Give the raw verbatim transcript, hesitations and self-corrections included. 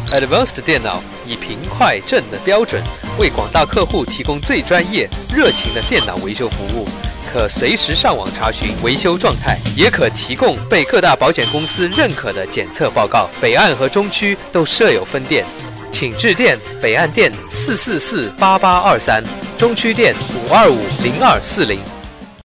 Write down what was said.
Advanced 电脑以平快正的标准，为广大客户提供最专业、热情的电脑维修服务。可随时上网查询维修状态，也可提供被各大保险公司认可的检测报告。北岸和中区都设有分店，请致电北岸店四四四八八二三，中区店五二五零二四零。